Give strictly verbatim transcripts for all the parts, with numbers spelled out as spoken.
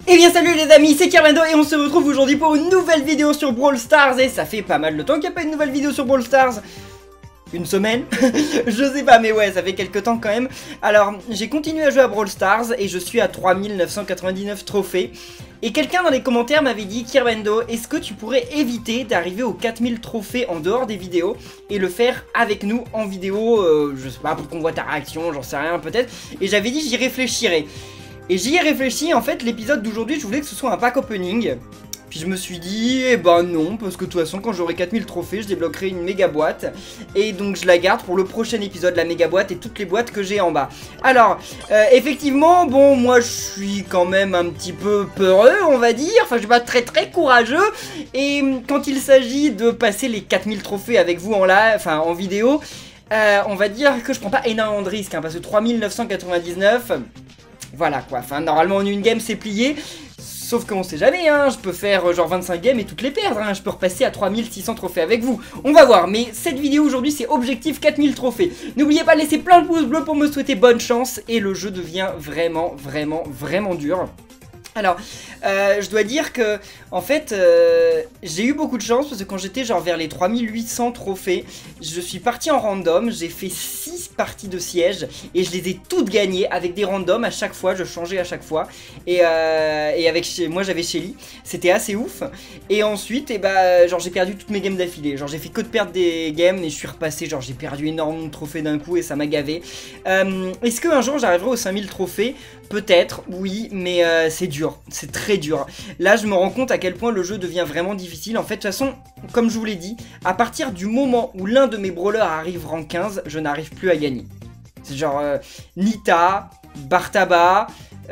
Et bien salut les amis, c'est Kermendo et on se retrouve aujourd'hui pour une nouvelle vidéo sur Brawl Stars. Et ça fait pas mal de temps qu'il n'y a pas une nouvelle vidéo sur Brawl Stars. Une semaine. Je sais pas, mais ouais, ça fait quelques temps quand même. Alors, j'ai continué à jouer à Brawl Stars et je suis à trois mille neuf cent quatre-vingt-dix-neuf trophées. Et quelqu'un dans les commentaires m'avait dit: Kermendo, est-ce que tu pourrais éviter d'arriver aux quatre mille trophées en dehors des vidéos et le faire avec nous en vidéo, euh, je sais pas, pour qu'on voit ta réaction, j'en sais rien peut-être. Et j'avais dit j'y réfléchirais. Et j'y ai réfléchi, en fait l'épisode d'aujourd'hui je voulais que ce soit un pack opening. Puis je me suis dit, eh ben non, parce que de toute façon quand j'aurai quatre mille trophées je débloquerai une méga boîte. Et donc je la garde pour le prochain épisode, la méga boîte et toutes les boîtes que j'ai en bas. Alors, euh, effectivement, bon, moi je suis quand même un petit peu peureux, on va dire. Enfin je suis pas très très courageux. Et quand il s'agit de passer les quatre mille trophées avec vous en live, enfin en vidéo, euh, on va dire que je prends pas énormément de risques, hein, parce que trois mille neuf cent quatre-vingt-dix-neuf... Voilà quoi, enfin normalement en une game c'est plié. Sauf qu'on sait jamais, hein, je peux faire genre vingt-cinq games et toutes les perdre, hein. Je peux repasser à trois mille six cents trophées avec vous. On va voir, mais cette vidéo aujourd'hui c'est objectif quatre mille trophées. N'oubliez pas de laisser plein de pouces bleus pour me souhaiter bonne chance. Et le jeu devient vraiment, vraiment, vraiment dur. Alors, euh, je dois dire que, en fait, euh, j'ai eu beaucoup de chance parce que quand j'étais genre vers les trois mille huit cents trophées, je suis parti en random, j'ai fait six parties de siège et je les ai toutes gagnées avec des randoms à chaque fois, je changeais à chaque fois. Et, euh, et avec moi j'avais Shelly, c'était assez ouf. Et ensuite, et bah, genre j'ai perdu toutes mes games d'affilée, genre j'ai fait que de perdre des games et je suis repassé, genre j'ai perdu énormément de trophées d'un coup et ça m'a gavé. Euh, Est-ce qu'un jour j'arriverai aux cinq mille trophées? Peut-être, oui, mais euh, c'est dur, c'est très dur. Là, je me rends compte à quel point le jeu devient vraiment difficile. En fait, de toute façon, comme je vous l'ai dit, à partir du moment où l'un de mes brawlers arrive rang quinze, je n'arrive plus à gagner. C'est genre euh, Nita, Bartaba,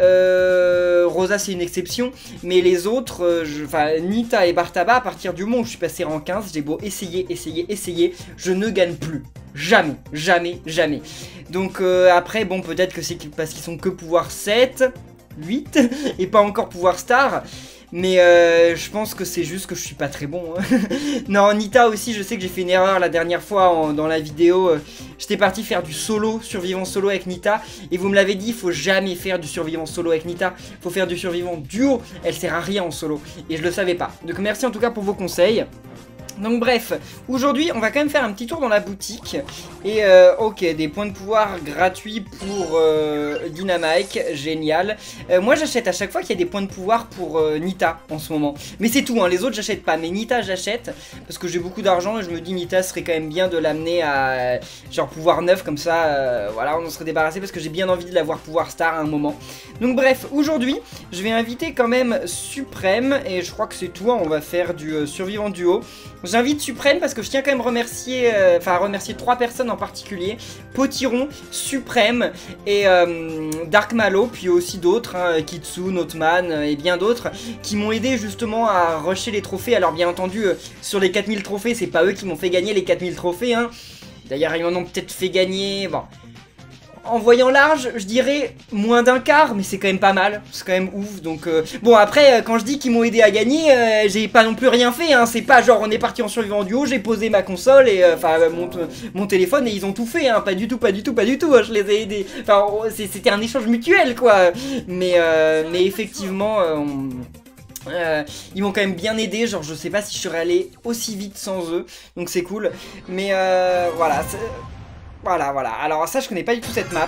euh, Rosa c'est une exception, mais les autres, euh, je, enfin Nita et Bartaba, à partir du moment où je suis passé rang quinze, j'ai beau essayer, essayer, essayer, je ne gagne plus. Jamais, jamais, jamais. Donc euh, après, bon, peut-être que c'est parce qu'ils sont que pouvoir sept, huit, et pas encore pouvoir star. Mais euh, je pense que c'est juste que je suis pas très bon. Hein. Non, Nita aussi, je sais que j'ai fait une erreur la dernière fois en, dans la vidéo. Euh, J'étais parti faire du solo, survivant solo avec Nita. Et vous me l'avez dit, il faut jamais faire du survivant solo avec Nita. Il faut faire du survivant duo. Elle sert à rien en solo. Et je le savais pas. Donc merci en tout cas pour vos conseils. Donc bref, aujourd'hui on va quand même faire un petit tour dans la boutique. Et euh, ok, des points de pouvoir gratuits pour euh, Dynamike, génial. euh, Moi j'achète à chaque fois qu'il y a des points de pouvoir pour euh, Nita en ce moment. Mais c'est tout, hein, les autres j'achète pas. Mais Nita j'achète parce que j'ai beaucoup d'argent et je me dis Nita serait quand même bien de l'amener à euh, genre pouvoir neuf. Comme ça, euh, voilà, on en serait débarrassé parce que j'ai bien envie de l'avoir pouvoir star à un moment. Donc bref, aujourd'hui je vais inviter quand même Suprême. Et je crois que c'est tout, hein, on va faire du euh, survivant duo. J'invite Suprême parce que je tiens quand même remercier, euh, enfin à remercier trois personnes en particulier: Potiron, Suprême et euh, Dark Malo, puis aussi d'autres, hein, Kitsu, Notman euh, et bien d'autres, qui m'ont aidé justement à rusher les trophées. Alors bien entendu, euh, sur les quatre mille trophées, c'est pas eux qui m'ont fait gagner les quatre mille trophées, hein. D'ailleurs ils m'en ont peut-être fait gagner, bon... En voyant large, je dirais moins d'un quart, mais c'est quand même pas mal, c'est quand même ouf. Donc euh... bon, après, euh, quand je dis qu'ils m'ont aidé à gagner, euh, j'ai pas non plus rien fait, hein. C'est pas genre on est parti en survivant duo, j'ai posé ma console et enfin euh, mon, mon téléphone et ils ont tout fait, hein. Pas du tout, pas du tout, pas du tout, hein. Je les ai aidés. Enfin, c'était un échange mutuel, quoi. Mais, euh, mais effectivement, euh, on... Euh, ils m'ont quand même bien aidé, genre je sais pas si je serais allé aussi vite sans eux, donc c'est cool. Mais euh, voilà, voilà, voilà. Alors ça, je connais pas du tout cette map.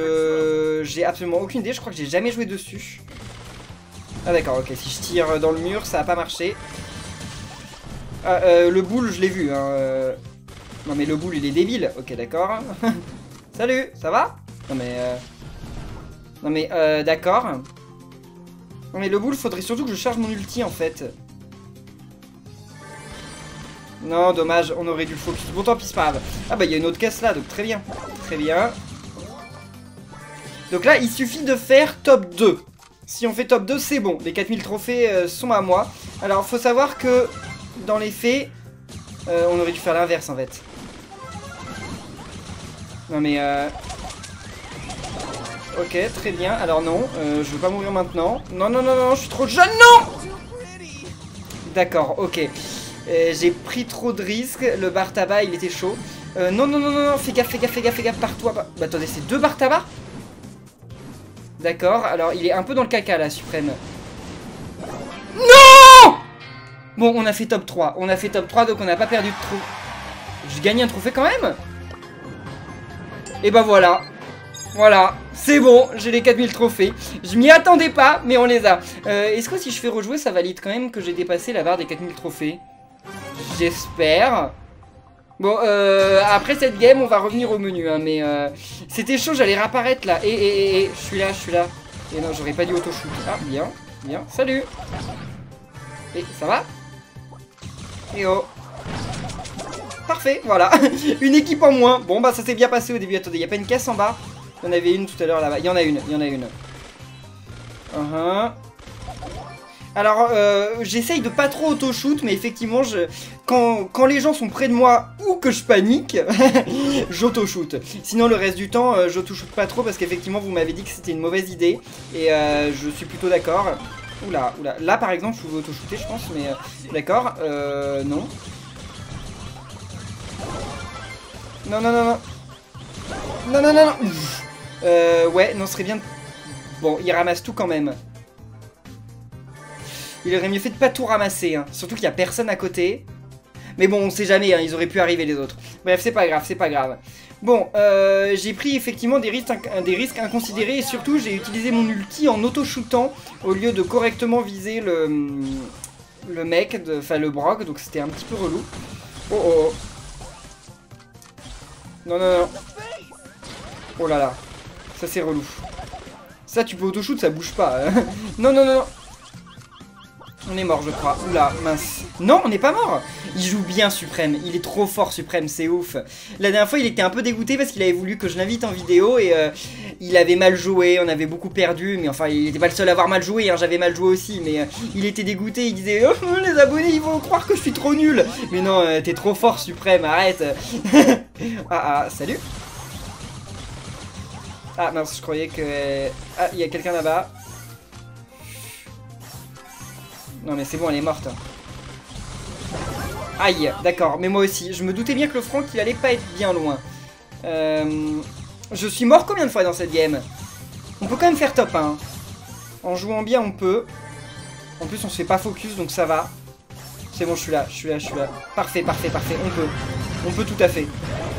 Je j'ai absolument aucune idée. Je crois que j'ai jamais joué dessus. Ah d'accord, ok. Si je tire dans le mur, ça va pas marcher. Ah, euh, le boule, je l'ai vu. Hein. Non mais le boule, il est débile. Ok, d'accord. Salut, ça va? Non mais... Euh... Non mais, euh, d'accord. Non mais le boule, faudrait surtout que je charge mon ulti en fait. Non, dommage, on aurait dû le focus. Bon, tant pis, c'est pas grave. Ah bah, il y a une autre caisse là, donc très bien. Très bien. Donc là, il suffit de faire top deux. Si on fait top deux, c'est bon. Les quatre mille trophées euh, sont à moi. Alors, faut savoir que, dans les faits, euh, on aurait dû faire l'inverse, en fait. Non, mais... Euh... Ok, très bien. Alors non, euh, je veux pas mourir maintenant. Non, non, non, non, je suis trop jeune, non. D'accord, ok. Euh, j'ai pris trop de risques, le bar tabac il était chaud. Euh, non, non, non, non, non, fais gaffe, fais gaffe, fais gaffe, fais gaffe par toi. Bah, bah attendez, c'est deux bar tabac? D'accord, alors il est un peu dans le caca là, Suprême. Non! Bon, on a fait top trois. On a fait top trois, donc on n'a pas perdu de trop. J'ai gagné un trophée quand même. Et bah voilà. Voilà, c'est bon, j'ai les quatre mille trophées. Je m'y attendais pas, mais on les a. Euh, Est-ce que si je fais rejouer, ça valide quand même que j'ai dépassé la barre des quatre mille trophées? J'espère. Bon, euh, après cette game, on va revenir au menu, hein, mais euh, c'était chaud, j'allais réapparaître là. Et, et, et, et, je suis là, je suis là. Et non, j'aurais pas dû auto-shoot. Ah, bien, bien, salut. Et ça va? Et oh. Parfait, voilà. Une équipe en moins. Bon, bah ça s'est bien passé au début. Attendez, il n'y a pas une caisse en bas? Il y en avait une tout à l'heure là-bas. Il y en a une, il y en a une. Uh-huh. Alors, euh, j'essaye de pas trop auto-shoot, mais effectivement, je... quand, quand les gens sont près de moi ou que je panique, j'auto-shoot. Sinon, le reste du temps, euh, j'auto-shoot pas trop parce qu'effectivement, vous m'avez dit que c'était une mauvaise idée. Et euh, je suis plutôt d'accord. Oula, oula. Là, par exemple, je pouvais auto-shooter, je pense, mais... Euh, d'accord, euh... non. Non, non, non, non. Non, non, non, non. Euh, ouais, non, ce serait bien... Bon, il ramasse tout quand même. Il aurait mieux fait de pas tout ramasser, hein. Surtout qu'il y a personne à côté. Mais bon, on sait jamais, hein, ils auraient pu arriver les autres. Bref, c'est pas grave, c'est pas grave. Bon, euh, j'ai pris effectivement des risques, des risques inconsidérés. Et surtout, j'ai utilisé mon ulti en auto-shootant au lieu de correctement viser le, le mec, enfin le Brock. Donc c'était un petit peu relou. Oh oh. Non, non, non. Oh là là. Ça c'est relou. Ça tu peux auto-shoot, ça bouge pas. Hein. Non, non, non, non. On est mort je crois. Oula, mince. Non, on n'est pas mort. Il joue bien Suprême. Il est trop fort Suprême, c'est ouf. La dernière fois il était un peu dégoûté parce qu'il avait voulu que je l'invite en vidéo. Et euh, il avait mal joué, on avait beaucoup perdu. Mais enfin il n'était pas le seul à avoir mal joué, hein. J'avais mal joué aussi. Mais euh, il était dégoûté, il disait oh, les abonnés ils vont croire que je suis trop nul. Mais non, euh, t'es trop fort Suprême, arrête. Ah ah, salut. Ah mince, je croyais que... Ah, il y a quelqu'un là-bas. Non mais c'est bon, elle est morte. Aïe, d'accord, mais moi aussi. Je me doutais bien que le Franck, il allait pas être bien loin. Euh... Je suis mort combien de fois dans cette game? On peut quand même faire top un. Hein. En jouant bien, on peut. En plus, on se fait pas focus, donc ça va. C'est bon, je suis là, je suis là, je suis là. Parfait, parfait, parfait, on peut. On peut tout à fait.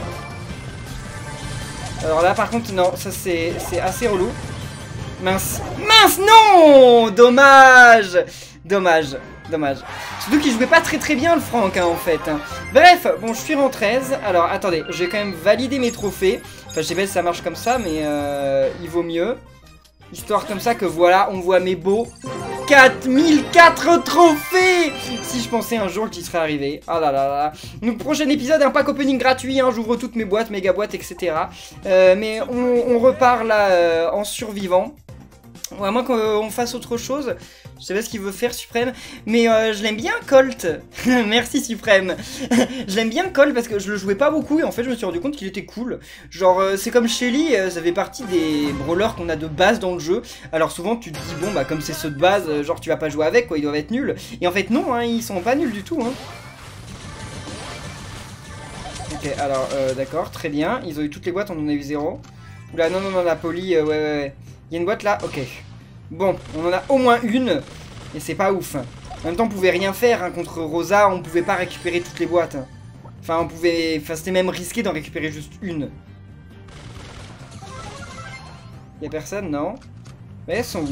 Alors là, par contre, non, ça c'est assez relou. Mince. Mince, non. Dommage. Dommage, dommage. Surtout qu'il jouait pas très très bien le Franck hein, en fait. Hein. Bref, bon je suis en treize. Alors attendez, je vais quand même valider mes trophées. Enfin je sais pas si ça marche comme ça, mais euh, il vaut mieux. Histoire comme ça que voilà, on voit mes beaux quatre mille quatre trophées. Si je pensais un jour qu'il serait arrivé. Ah là là là. Donc prochain épisode, un pack opening gratuit. Hein, j'ouvre toutes mes boîtes, méga boîtes, et cetera. Euh, mais on, on repart là euh, en survivant. Ou à moins qu'on fasse autre chose. Je sais pas ce qu'il veut faire Suprême. Mais euh, je l'aime bien Colt. Merci Suprême. Je l'aime bien Colt parce que je le jouais pas beaucoup. Et en fait je me suis rendu compte qu'il était cool. Genre euh, c'est comme Shelly. Euh, ça fait partie des brawlers qu'on a de base dans le jeu. Alors souvent tu te dis bon bah comme c'est ceux de base. Euh, genre tu vas pas jouer avec quoi. Ils doivent être nuls. Et en fait non hein, ils sont pas nuls du tout hein. Ok alors euh, d'accord très bien. Ils ont eu toutes les boîtes, on en a eu zéro. Oula non non non la poli euh, ouais ouais ouais. Il y a une boîte là, ok. Bon, on en a au moins une. Et c'est pas ouf. En même temps, on pouvait rien faire hein, contre Rosa. On pouvait pas récupérer toutes les boîtes. Enfin, on pouvait... Enfin, c'était même risqué d'en récupérer juste une. Y'a personne, non? Mais elles sont où?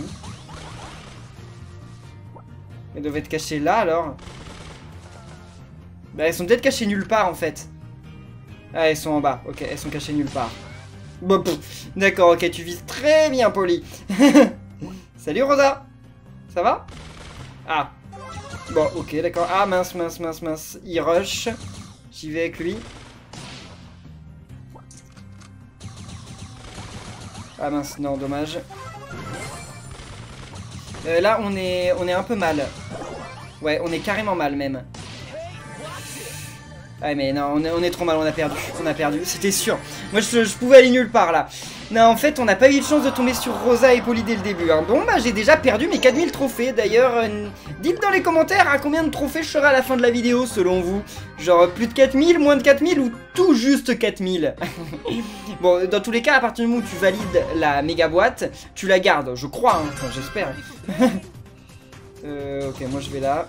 Elles doivent être cachées là, alors. Bah, elles sont peut-être cachées nulle part, en fait. Ah, elles sont en bas. Ok, elles sont cachées nulle part. Bon, d'accord, ok, tu vises très bien, Poli. Salut, Rosa. Ça va? Ah. Bon, ok, d'accord. Ah, mince, mince, mince, mince. Il rush. J'y vais avec lui. Ah, mince, non, dommage. Euh, là, on est, on est un peu mal. Ouais, on est carrément mal, même. Ah mais non, on est, on est trop mal, on a perdu, on a perdu, c'était sûr. Moi je, je pouvais aller nulle part là. Non, en fait, on n'a pas eu de chance de tomber sur Rosa et Poli dès le début. Hein. Bon, bah j'ai déjà perdu mes quatre mille trophées. D'ailleurs, euh, dites dans les commentaires à combien de trophées je serai à la fin de la vidéo selon vous. Genre plus de quatre mille, moins de quatre mille ou tout juste quatre mille. Bon, dans tous les cas, à partir du moment où tu valides la méga boîte, tu la gardes, je crois, hein. Enfin, j'espère. euh, ok, Ok, moi je vais là.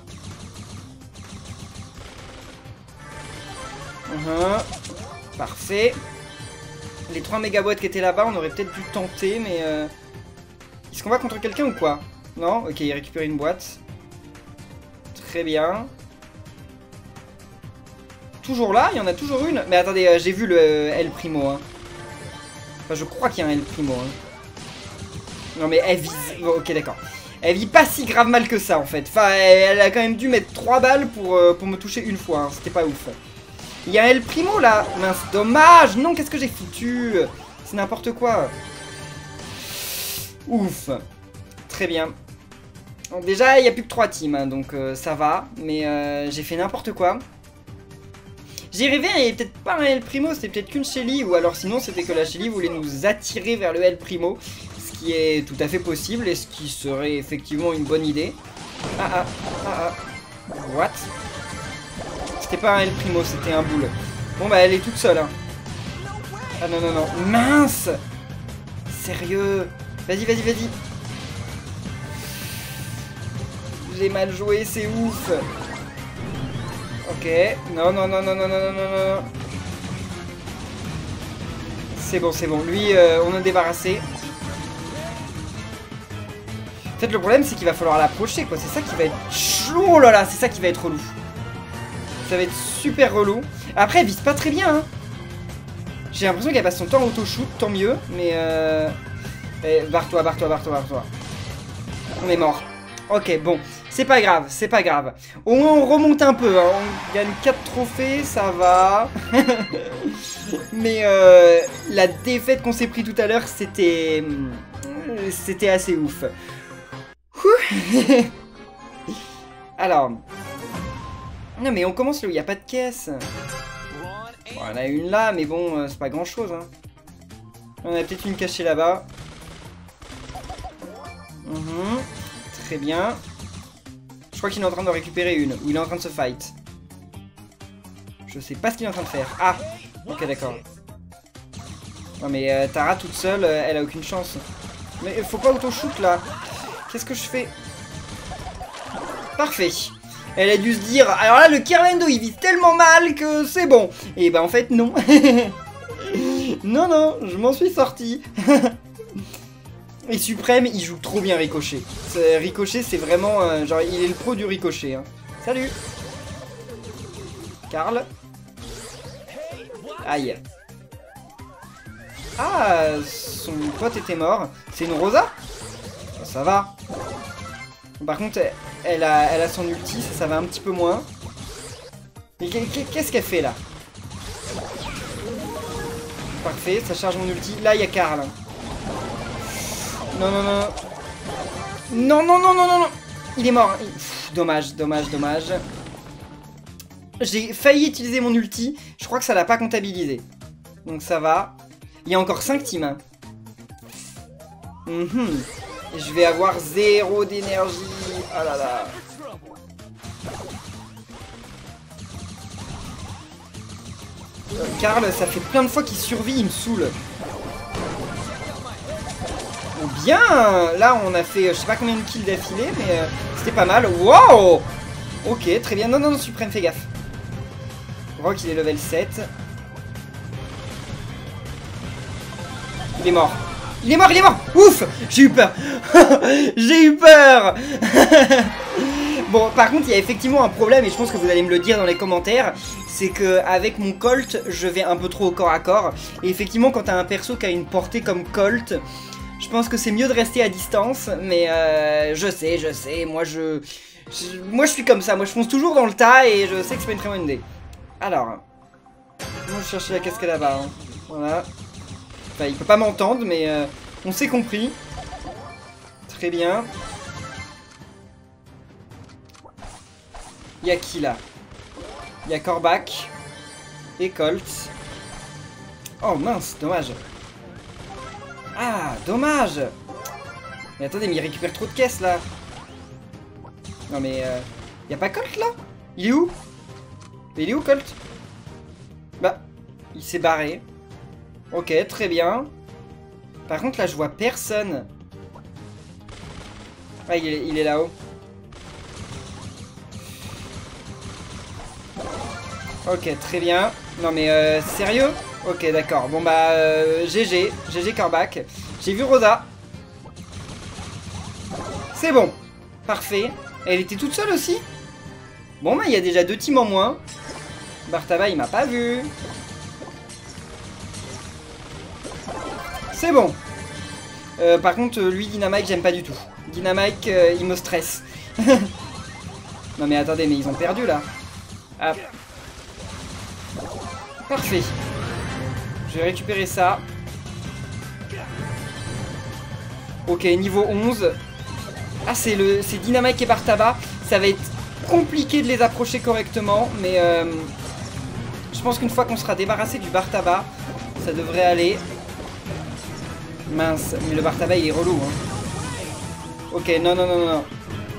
Uh-huh. Parfait. Les trois mégaboîtes qui étaient là-bas, on aurait peut-être dû tenter, mais... Euh... Est-ce qu'on va contre quelqu'un ou quoi? Non? Ok, il récupère une boîte. Très bien. Toujours là? Il y en a toujours une? Mais attendez, euh, j'ai vu le euh, El Primo. Hein. Enfin, je crois qu'il y a un El Primo. Hein. Non mais elle vise... Oh, ok, d'accord. Elle vit pas si grave mal que ça, en fait. Enfin, elle a quand même dû mettre trois balles pour, euh, pour me toucher une fois. Hein. C'était pas ouf. Il y a un El Primo, là. Mince, dommage. Non, qu'est-ce que j'ai foutu? C'est n'importe quoi. Ouf. Très bien. Donc, déjà, il n'y a plus que trois teams, hein, donc euh, ça va. Mais euh, j'ai fait n'importe quoi. J'ai rêvé, il n'y avait peut-être pas un El Primo, c'était peut-être qu'une Shelly. Ou alors sinon, c'était que la Shelly voulait nous attirer vers le El Primo. Ce qui est tout à fait possible et ce qui serait effectivement une bonne idée. Ah ah, ah ah. What? C'était pas un El Primo, c'était un boule. Bon bah elle est toute seule. Hein. Ah non non non. Mince! Sérieux? Vas-y, vas-y, vas-y. J'ai mal joué, c'est ouf. Ok. Non, non, non, non, non, non, non, non, non. C'est bon, c'est bon. Lui, euh, on en a débarrassé. En fait, le problème, c'est qu'il va falloir l'approcher, quoi. C'est ça qui va être chaud. Oh là là, c'est ça qui va être relou. Ça va être super relou. Après, elle vise pas très bien, hein. J'ai l'impression qu'elle passe son temps auto-shoot, tant mieux. Mais euh... Eh, barre-toi, barre-toi, barre-toi, barre-toi. On est mort. Ok, bon. C'est pas grave, c'est pas grave. Au moins, on remonte un peu. Hein. On gagne quatre trophées, ça va. Mais euh, la défaite qu'on s'est pris tout à l'heure, c'était... C'était assez ouf. Alors... Non, mais on commence là où il n'y a pas de caisse. Bon, on a une là, mais bon, c'est pas grand-chose. Hein. On a peut-être une cachée là-bas. Mmh. Très bien. Je crois qu'il est en train de récupérer une. Ou il est en train de se fight. Je sais pas ce qu'il est en train de faire. Ah! Ok, d'accord. Non mais euh, Tara toute seule, euh, elle a aucune chance. Mais il faut pas auto-shoot là. Qu'est-ce que je fais? Parfait. Elle a dû se dire, alors là le Kirlando il vise tellement mal que c'est bon. Et bah en fait non. Non non, je m'en suis sorti. Et Suprême, il joue trop bien Ricochet. Ricochet, c'est vraiment... Euh, genre, il est le pro du Ricochet. Hein. Salut. Karl. Aïe. Ah, son pote était mort. C'est une Rosa? Ça va. Par contre, elle a, elle a son ulti, ça, ça va un petit peu moins. Mais qu'est-ce qu'elle fait, là? Parfait, ça charge mon ulti. Là, il y a Karl. Non, non, non. Non, non, non, non, non, non. Il est mort. Pff, dommage, dommage, dommage. J'ai failli utiliser mon ulti. Je crois que ça l'a pas comptabilisé. Donc ça va. Il y a encore cinq teams. Hein. Mm-hmm. Je vais avoir zéro d'énergie. Ah là là. Euh, Karl, ça fait plein de fois qu'il survit, il me saoule. Bien. Là, on a fait, je sais pas combien de kills d'affilée, mais euh, c'était pas mal. Wow. Ok, très bien. Non, non, non, Suprême, fais gaffe. Rock, il est level sept. Il est mort. Il est mort, il est mort. Ouf. J'ai eu peur. J'ai eu peur. Bon, par contre, il y a effectivement un problème, et je pense que vous allez me le dire dans les commentaires. C'est que avec mon Colt, je vais un peu trop au corps à corps. Et effectivement, quand t'as un perso qui a une portée comme Colt... Je pense que c'est mieux de rester à distance, mais euh, je sais, je sais, moi je, je... Moi je suis comme ça, moi je fonce toujours dans le tas et je sais que c'est pas une très bonne idée. Alors, moi je cherchais la cascade là-bas, hein. Voilà. Enfin, il peut pas m'entendre, mais euh, on s'est compris. Très bien. Il y a qui là? Il y a Kor'bak et Colt. Oh mince, dommage. Ah, dommage. Mais attendez, mais il récupère trop de caisses, là. Non, mais... Euh, y a pas Colt, là? Il est où? Il est où, Colt? Bah, il s'est barré. Ok, très bien. Par contre, là, je vois personne. Ah, il est, il est là-haut. Ok, très bien. Non mais euh, sérieux? Ok, d'accord. Bon bah, euh, G G. G G Corbac. J'ai vu Rosa. C'est bon. Parfait. Elle était toute seule aussi? Bon bah, il y a déjà deux teams en moins. Bartaba, il m'a pas vu. C'est bon. Euh, par contre, lui, Dynamite, j'aime pas du tout. Dynamite, euh, il me stresse. Non mais attendez, mais ils ont perdu là. Ah. Parfait. Je vais récupérer ça. Ok, niveau onze. Ah, c'est le, c'est Dynamite et Bartaba. Ça va être compliqué de les approcher correctement. Mais euh, je pense qu'une fois qu'on sera débarrassé du Bartaba, ça devrait aller. Mince, mais le Bartaba il est relou. Hein. Ok, non, non, non, non.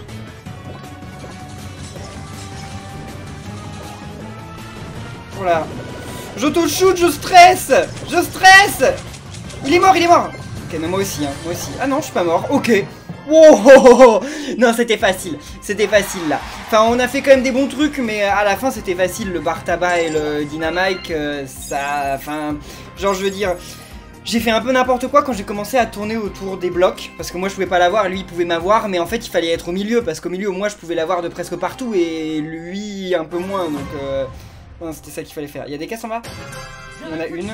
Voilà. J'auto-shoot, je stresse. Je stresse. Il est mort, il est mort. Ok, mais moi aussi, hein, moi aussi. Ah non, je suis pas mort. Ok. Wow. Non, c'était facile. C'était facile, là. Enfin, on a fait quand même des bons trucs, mais à la fin, c'était facile. Le Bartaba et le Dynamite, euh, ça... Enfin, genre, je veux dire... J'ai fait un peu n'importe quoi quand j'ai commencé à tourner autour des blocs. Parce que moi, je pouvais pas l'avoir, lui, il pouvait m'avoir. Mais en fait, il fallait être au milieu. Parce qu'au milieu, moi, je pouvais l'avoir de presque partout. Et lui, un peu moins. Donc... Euh... Non, c'était ça qu'il fallait faire. Il y a des caisses en bas? Il y en a une.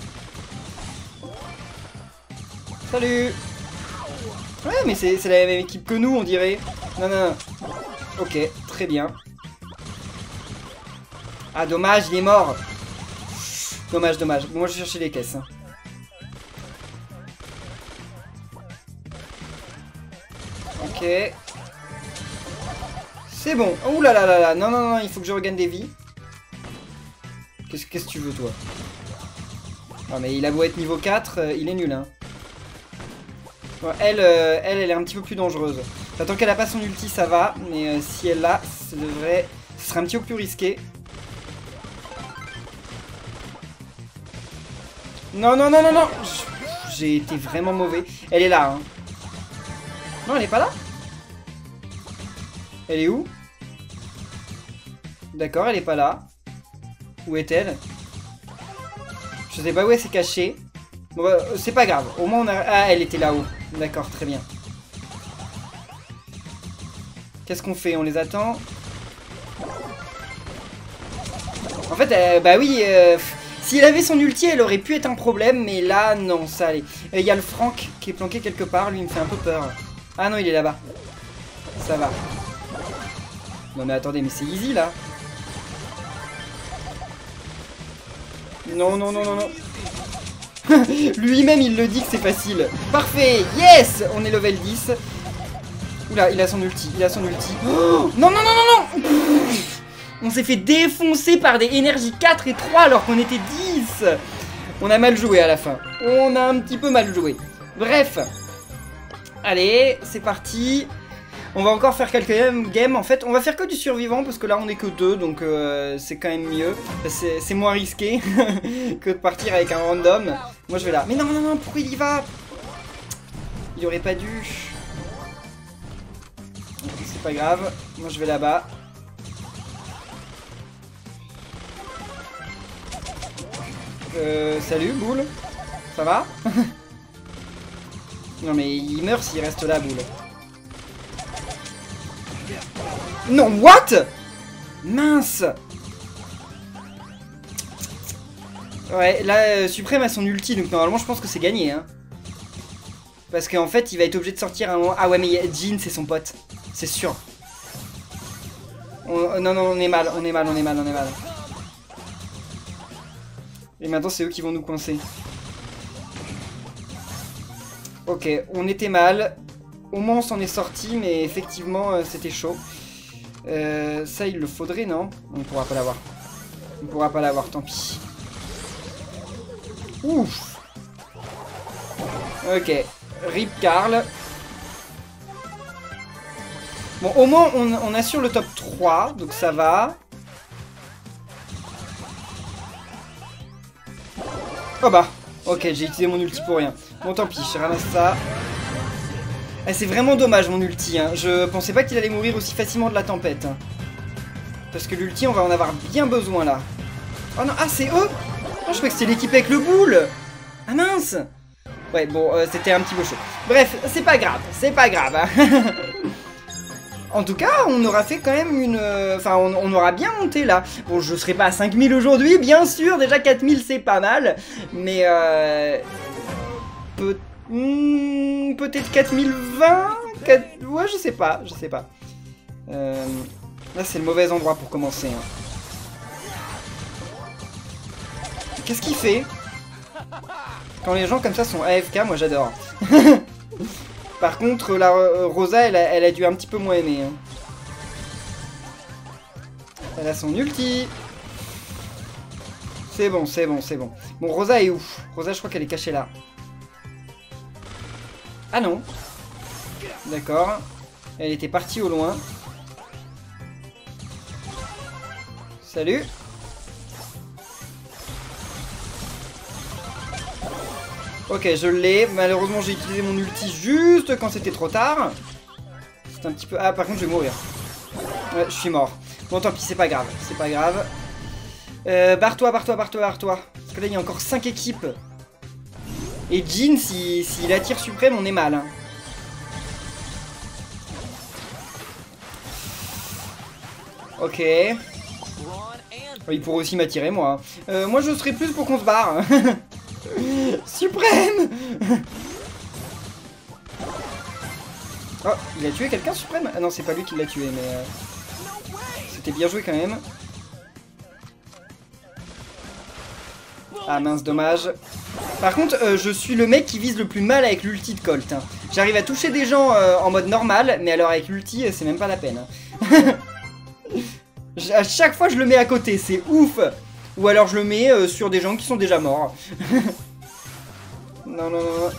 Salut. Ouais, mais c'est la même équipe que nous, on dirait. Non, non, non. Ok, très bien. Ah, dommage, il est mort. Dommage, dommage. Bon, moi, je vais chercher les caisses. Ok. C'est bon. Ouh là là là là. Non, non, non, il faut que je regagne des vies. Qu'est-ce que tu veux, toi? Non, mais il a beau être niveau quatre, euh, il est nul, hein. Bon, elle, euh, elle, elle est un petit peu plus dangereuse. Enfin, tant qu'elle a pas son ulti, ça va. Mais euh, si elle l'a, ça devrait... Ce serait un petit peu plus risqué. Non, non, non, non, non. J'ai été vraiment mauvais. Elle est là, hein. Non, elle est pas là? Elle est où? D'accord, elle est pas là. Où est-elle? Je sais pas où elle s'est cachée. Bon, bah, c'est pas grave. Au moins on a... Ah, elle était là-haut. D'accord, très bien. Qu'est-ce qu'on fait? On les attend? En fait, euh, bah oui... Euh, si elle avait son ulti, elle aurait pu être un problème. Mais là, non, ça allait. Il y a le Franck qui est planqué quelque part. Lui, il me fait un peu peur. Ah non, il est là-bas. Ça va. Non mais attendez, mais c'est easy, là. Non, non, non, non, non. Lui-même, il le dit que c'est facile. Parfait, yes. On est level dix. Oula, il a son ulti, il a son ulti. Oh non, non, non, non, non. On s'est fait défoncer par des énergies quatre et trois alors qu'on était dix. On a mal joué à la fin. On a un petit peu mal joué. Bref. Allez, c'est parti. On va encore faire quelques games. En fait, on va faire que du survivant parce que là, on est que deux. Donc, euh, c'est quand même mieux. C'est moins risqué que de partir avec un random. Moi, je vais là. Mais non, non, non, pourquoi il y va? Il aurait pas dû. C'est pas grave. Moi, je vais là-bas. Euh, salut, Boule. Ça va? Non, mais il meurt s'il reste là, Boule. Non, what? Mince. Ouais, là, euh, Suprême a son ulti, donc normalement, je pense que c'est gagné, hein. Parce qu'en fait, il va être obligé de sortir un moment. Ah ouais, mais Jean, c'est son pote. C'est sûr. On... Non, non, on est mal, on est mal, on est mal, on est mal. Et maintenant, c'est eux qui vont nous coincer. Ok, on était mal. Au moins, on s'en est sorti, mais effectivement, euh, c'était chaud. Euh, ça, il le faudrait, non? On ne pourra pas l'avoir. On ne pourra pas l'avoir, tant pis. Ouf. Ok. Rip Karl. Bon, au moins, on, on assure le top trois, donc ça va. Oh bah. Ok, j'ai utilisé mon ulti pour rien. Bon, tant pis, je ramasse ça. Eh, c'est vraiment dommage mon ulti, hein. Je pensais pas qu'il allait mourir aussi facilement de la tempête. Hein. Parce que l'ulti, on va en avoir bien besoin là. Oh non, ah c'est eux. Oh, je croyais que c'était l'équipe avec le boule. Ah mince. Ouais, bon, euh, c'était un petit peu chaud. Bref, c'est pas grave, c'est pas grave. Hein. En tout cas, on aura fait quand même une... Enfin, euh, on, on aura bien monté là. Bon, je serai pas à cinq mille aujourd'hui, bien sûr. Déjà, quatre mille, c'est pas mal. Mais... Euh... Peut... Hmm, peut-être quatre mille vingt quatre... Ouais, je sais pas, je sais pas. Euh... Là, c'est le mauvais endroit pour commencer. Hein. Qu'est-ce qu'il fait? Quand les gens comme ça sont A F K, moi j'adore. Par contre, la euh, Rosa, elle a, elle a dû un petit peu moins aimer. Hein. Elle a son ulti. C'est bon, c'est bon, c'est bon. Bon, Rosa est où? Rosa, je crois qu'elle est cachée là. Ah non. D'accord. Elle était partie au loin. Salut. Ok, je l'ai. Malheureusement, j'ai utilisé mon ulti juste quand c'était trop tard. C'est un petit peu... Ah, par contre, je vais mourir. Ouais, je suis mort. Bon, tant pis, c'est pas grave. C'est pas grave. Euh, barre-toi, barre-toi, barre-toi, barre-toi. Parce que là, il y a encore cinq équipes. Et Jhin, s'il si, si attire suprême, on est mal. Hein. Ok. Il pourrait aussi m'attirer, moi. Euh, moi, je serais plus pour qu'on se barre. Suprême. Oh, il a tué quelqu'un, Suprême? Ah non, c'est pas lui qui l'a tué, mais... Euh... C'était bien joué, quand même. Ah mince, dommage. Par contre, euh, je suis le mec qui vise le plus mal avec l'ulti de Colt. Hein. J'arrive à toucher des gens euh, en mode normal, mais alors avec l'ulti, c'est même pas la peine. Hein. À chaque fois, je le mets à côté, c'est ouf. Ou alors je le mets euh, sur des gens qui sont déjà morts. Non, non, non.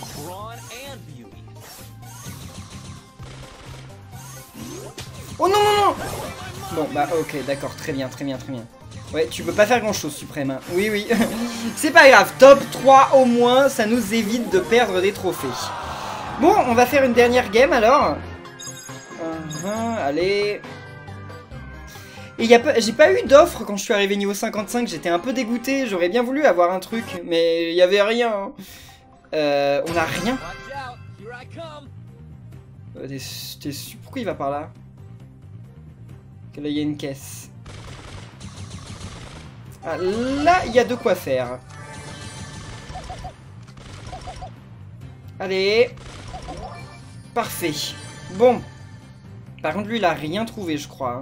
Oh non, non, non. Bon, bah ok, d'accord, très bien, très bien, très bien. Ouais, tu peux pas faire grand chose, Suprême. Hein. Oui, oui. C'est pas grave, top trois au moins, ça nous évite de perdre des trophées. Bon, on va faire une dernière game alors. Uh -huh, allez. Et j'ai pas eu d'offre quand je suis arrivé niveau cinquante-cinq, j'étais un peu dégoûté, j'aurais bien voulu avoir un truc, mais il y avait rien. Hein. Euh, on a rien. Euh, t'es sûr? Pourquoi il va par là? Que là il y a une caisse. Ah, là il y a de quoi faire. Allez. Parfait. Bon. Par contre lui il a rien trouvé je crois.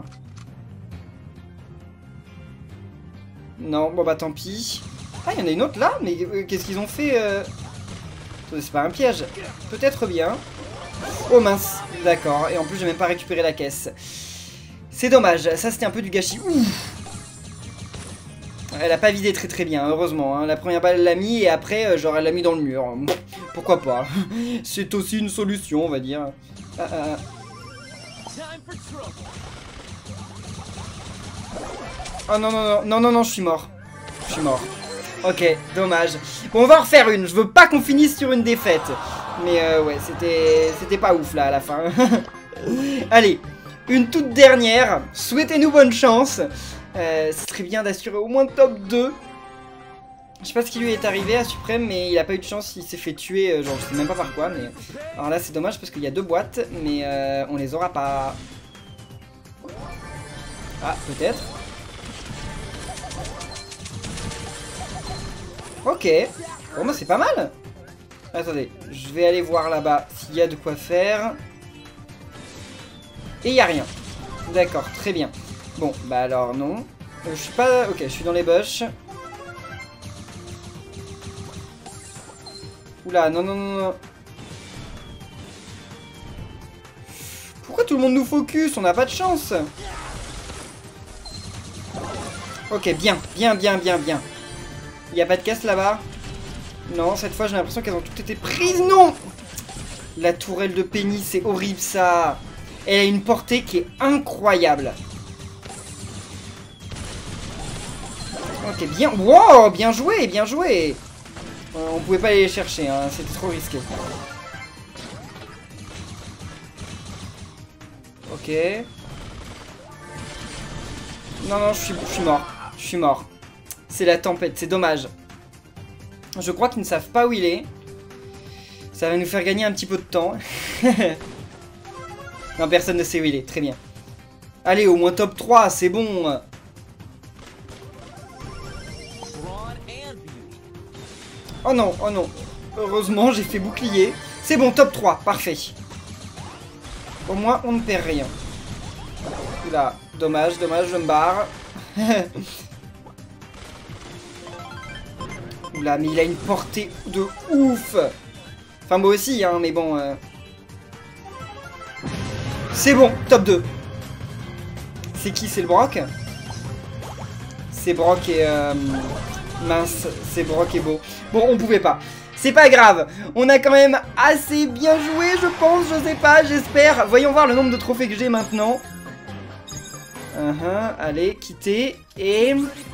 Non, bon bah tant pis. Ah, il y en a une autre là? Mais euh, qu'est-ce qu'ils ont fait euh... C'est pas un piège. Peut-être bien. Oh mince, d'accord. Et en plus, j'ai même pas récupéré la caisse. C'est dommage, ça c'était un peu du gâchis. Ouf. Elle a pas vidé très très bien, heureusement. Hein. La première balle, elle l'a mis et après, euh, genre, elle l'a mis dans le mur. Pourquoi pas? C'est aussi une solution, on va dire. Ah, ah. Oh non, non, non, non, non, non, je suis mort. Je suis mort. Ok, dommage. Bon, on va en refaire une. Je veux pas qu'on finisse sur une défaite. Mais euh, ouais, c'était c'était pas ouf là à la fin. Allez, une toute dernière. Souhaitez-nous bonne chance. Euh, Ce serait bien d'assurer au moins top deux. Je sais pas ce qui lui est arrivé à Suprême, mais il a pas eu de chance. Il s'est fait tuer, genre je sais même pas par quoi. Mais alors là, c'est dommage parce qu'il y a deux boîtes, mais euh, on les aura pas. Ah, peut-être. Ok, bon bah c'est pas mal. Attendez, je vais aller voir là-bas s'il y a de quoi faire. Et il n'y a rien. D'accord, très bien. Bon, bah alors non. Euh, je suis pas... Ok, je suis dans les bush. Oula, non, non, non, non. Pourquoi tout le monde nous focus? On n'a pas de chance. Ok, bien, bien, bien, bien, bien. Il n'y a pas de caisse là-bas? Non, cette fois j'ai l'impression qu'elles ont toutes été prises. Non! La tourelle de Penny, c'est horrible ça. Elle a une portée qui est incroyable. Ok, bien. Wow, bien joué, bien joué. Euh, on pouvait pas aller les chercher, hein, c'était trop risqué. Ok. Non, non, je suis, je suis mort. Je suis mort. C'est la tempête, c'est dommage. Je crois qu'ils ne savent pas où il est. Ça va nous faire gagner un petit peu de temps. Non, personne ne sait où il est, très bien. Allez, au moins top trois, c'est bon. Oh non, oh non. Heureusement, j'ai fait bouclier. C'est bon, top trois, parfait. Au moins, on ne perd rien. Oula, dommage, dommage, je me barre. Oula, mais il a une portée de ouf. Enfin, moi aussi, hein, mais bon... Euh... C'est bon, top deux. C'est qui? C'est le Brock? C'est Brock et... Euh... Mince, c'est Brock et Beau. Bon, on pouvait pas. C'est pas grave. On a quand même assez bien joué, je pense. Je sais pas, j'espère. Voyons voir le nombre de trophées que j'ai maintenant. Uh -huh, allez, quitter. Et...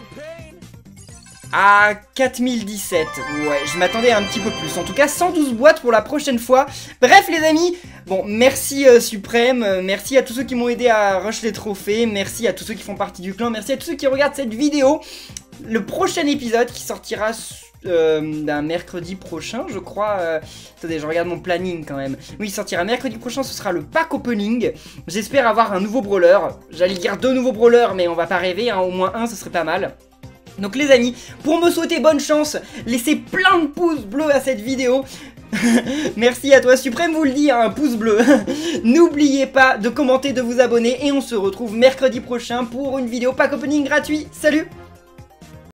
à quatre mille dix-sept. Ouais, je m'attendais à un petit peu plus. En tout cas, cent douze boîtes pour la prochaine fois. Bref, les amis, bon, merci euh, Suprême. Euh, merci à tous ceux qui m'ont aidé à rush les trophées. Merci à tous ceux qui font partie du clan. Merci à tous ceux qui regardent cette vidéo. Le prochain épisode qui sortira euh, d'un mercredi prochain, je crois. Euh... Attendez, je regarde mon planning quand même. Oui, il sortira mercredi prochain, ce sera le pack opening. J'espère avoir un nouveau brawler. J'allais dire deux nouveaux brawlers, mais on va pas rêver, hein. Au moins un, ce serait pas mal. Donc les amis, pour me souhaiter bonne chance, laissez plein de pouces bleus à cette vidéo. Merci à toi Suprême, vous le dit, hein, un pouce bleu. N'oubliez pas de commenter, de vous abonner et on se retrouve mercredi prochain pour une vidéo pack opening gratuit. Salut!